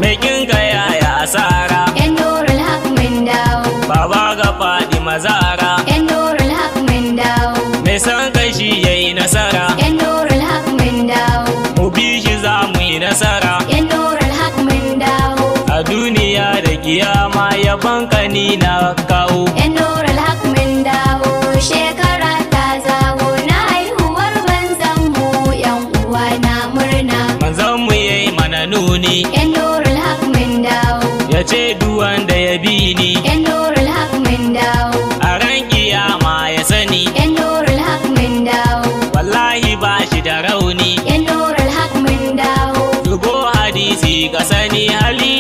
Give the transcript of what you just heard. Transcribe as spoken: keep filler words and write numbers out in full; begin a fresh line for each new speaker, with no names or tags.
mai kinka yaya asara.
Yan Nurul Haq mun dawo.
Baba ga Fadima Zahra.
Yan Nurul Haq mun dawo.
Mai san kai shi yayi nasara.
Yan Nurul Haq mun dawo.
Mu bi shi za mu yi nasara.
Yan Nurul Haq mun dawo.
A duniya da kiyama yaban ka ni na kawo.
Yan Nurul Haq mun dawo. Shekara ta zago na haihuwar manzon mu. Yan uwa na murna.
Manzon mu yayi mana nuni.
Yan Nurul Haq mun dawo.
Ya ce duk wanda ya bi ni.
Yan Nurul Haq mun dawo.
A ran kiyama ya sani.
Yan Nurul Haq mun dawo.
Wallahi ba shi da rauni.
Yan Nurul Haq mun dawo.
Dubo hadisi ka sani hali